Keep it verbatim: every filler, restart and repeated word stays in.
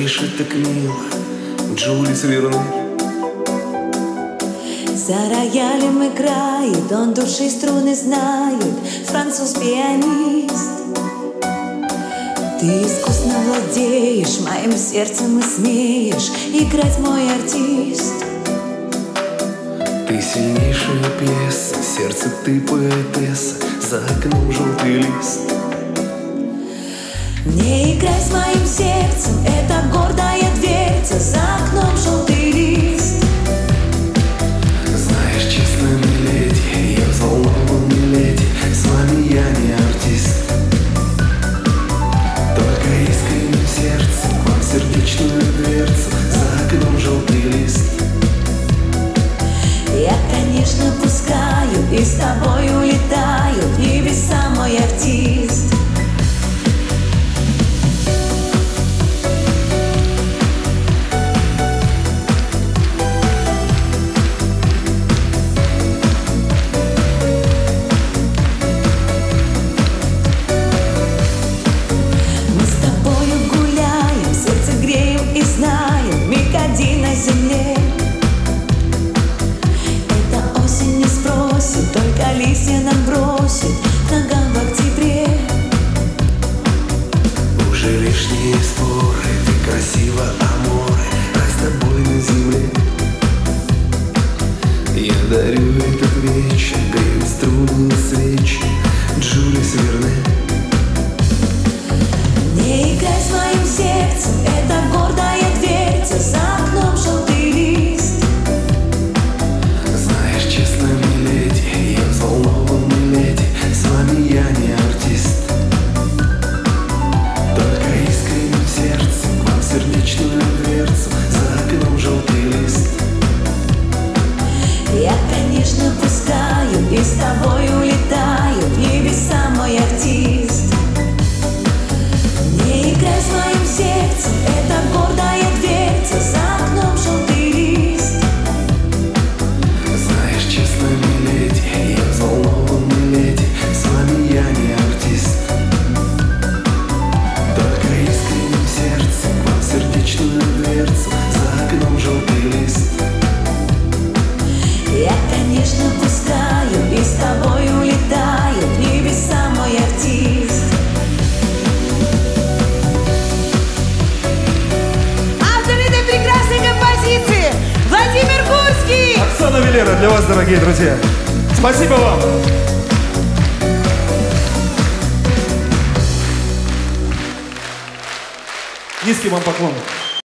дышит так мило Джули Свернер. За роялем играет, он души струны знает, француз-пианист. Ты искусно владеешь моим сердцем и смеешь играть, мой артист. Ты сильнейшая пьеса, сердце ты поэтесса, за окном желтый лист. Не играй с моим сердцем, это гордая дверца, за окном желтый лист. Знаешь, честно, миледи, я взволнован, миледи, с вами я не артист. Только искренним сердцем вам сердечную дверцу, за окном желтый лист. Я, конечно, пускаю и с тобой улетаю в небеса, мой артист. Мы с тобою гуляем, сердце греем и знаем, миг один на земле. Только листья нам бросит ногам в октябре. Уже лишние споры, ты красива, аморе, рай с тобой на земле. Я дарю этот вечер, грею струны и свечи, Джули Свернер. Не играй с моим сердцем, это гордая дверца, за окном желтый лист. Знаешь, честно, миледи, я взволнован, миледи, с вами я не артист. Только искренним сердцем вам сердечную дверцу, за окном желтый лист. Я, конечно, пускаю и с тобой улетаю в небеса, мой артист. Не играй с моим сердцем, это гордая дверца, за окном желтый лист. Знаешь, честно, миледи, я взволнован, миледи, с вами я не артист. Только искренним сердцем вам сердечную дверцу, за окном желтый лист. Я, конечно, пускаю и с тобой улетаю в небеса, мой артист. Автор этой прекрасной композиции Владимир Гурский. Оксана Велера для вас, дорогие друзья. Спасибо вам. Низкий вам поклон.